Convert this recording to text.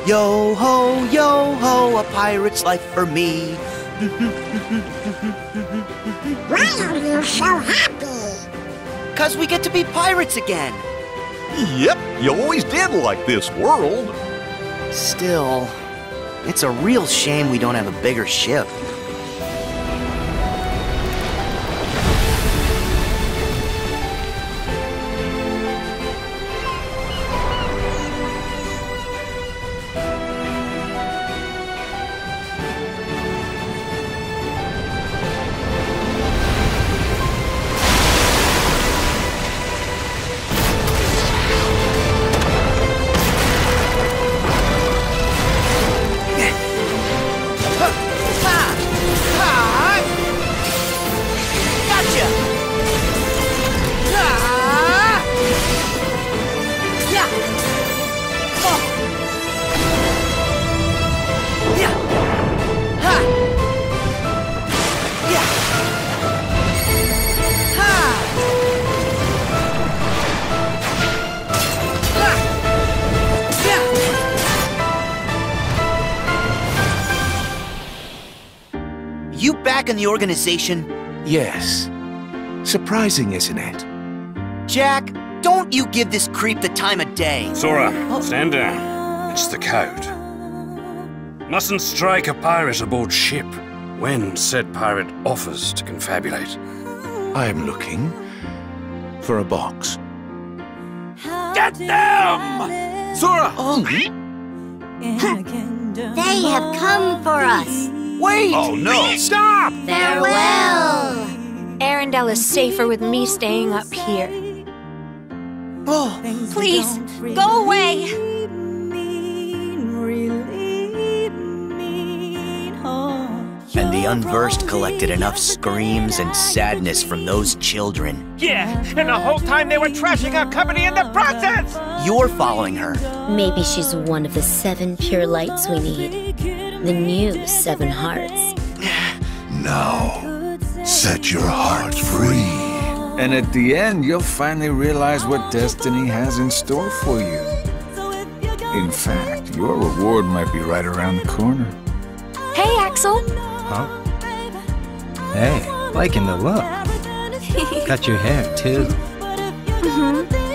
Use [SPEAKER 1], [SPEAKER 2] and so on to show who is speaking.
[SPEAKER 1] Yo ho, a pirate's life for me.
[SPEAKER 2] Why are you so happy?
[SPEAKER 1] 'Cause we get to be pirates again.
[SPEAKER 3] Yep, you always did like this world.
[SPEAKER 1] Still, it's a real shame we don't have a bigger ship. You back in the organization?
[SPEAKER 4] Yes. Surprising, isn't it?
[SPEAKER 1] Jack, don't you give this creep the time of day.
[SPEAKER 5] Sora, stand down. It's the code. Mustn't strike a pirate aboard ship when said pirate offers to confabulate.
[SPEAKER 4] I'm looking for a box.
[SPEAKER 5] Get them!
[SPEAKER 4] Sora!
[SPEAKER 2] They have come for us.
[SPEAKER 1] Wait!
[SPEAKER 3] Oh no!
[SPEAKER 4] Stop!
[SPEAKER 2] Farewell.
[SPEAKER 6] Arendelle is safer with me staying up here.
[SPEAKER 1] Oh,
[SPEAKER 6] Please, go away!
[SPEAKER 1] and the unversed collected enough screams and sadness from those children.
[SPEAKER 7] Yeah, and the whole time they were trashing our company in the process!
[SPEAKER 1] You're following her.
[SPEAKER 8] Maybe she's one of the 7 pure lights we need. The new 7 hearts.
[SPEAKER 9] Now, set your heart free.
[SPEAKER 10] And at the end, you'll finally realize what destiny has in store for you. In fact, your reward might be right around the corner.
[SPEAKER 6] Hey, Axel!
[SPEAKER 11] Huh? Hey, liking the look. Cut your hair, too.
[SPEAKER 6] Mm-hmm.